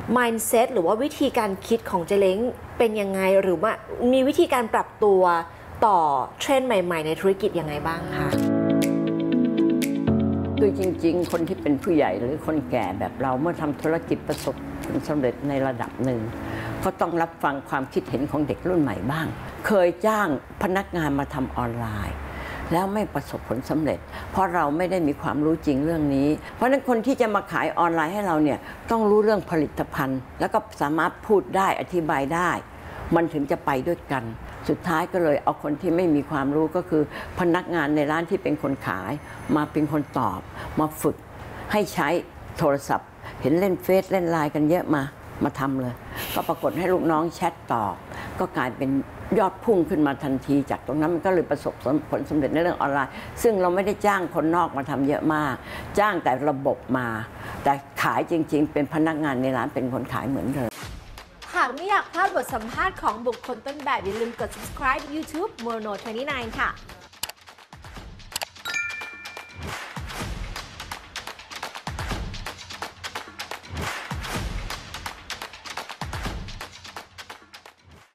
mindset หรือว่าวิธีการคิดของเจเล้งเป็นยังไงหรือว่ามีวิธีการปรับตัวต่อเทรนด์ใหม่ๆในธุรกิจยังไงบ้างคะคือจริงๆคนที่เป็นผู้ใหญ่หรือคนแก่แบบเราเมื่อทำธุรกิจประสบผลสำเร็จในระดับหนึ่งก็ต้องรับฟังความคิดเห็นของเด็กรุ่นใหม่บ้างเคยจ้างพนักงานมาทำออนไลน์แล้วไม่ประสบผลสำเร็จเพราะเราไม่ได้มีความรู้จริงเรื่องนี้เพราะฉะนั้นคนที่จะมาขายออนไลน์ให้เราเนี่ยต้องรู้เรื่องผลิตภัณฑ์แล้วก็สามารถพูดได้อธิบายได้มันถึงจะไปด้วยกันสุดท้ายก็เลยเอาคนที่ไม่มีความรู้ก็คือพนักงานในร้านที่เป็นคนขายมาเป็นคนตอบมาฝึกให้ใช้โทรศัพท์เห็นเล่นเฟซเล่นไลน์กันเยอะมาทำเลยก็ปรากฏให้ลูกน้องแชทตอบก็กลายเป็นยอดพุ่งขึ้นมาทันทีจากตรงนั้นมันก็เลยประสบผลสำเร็จในเรื่องออนไลน์ซึ่งเราไม่ได้จ้างคนนอกมาทำเยอะมากจ้างแต่ระบบมาแต่ขายจริงๆเป็นพนักงานในร้านเป็นคนขายเหมือนเดิมหากไม่อยากพลาดบทสัมภาษณ์ของบุคคลต้นแบบอย่าลืมกด subscribe YouTube Mono 29 ค่ะ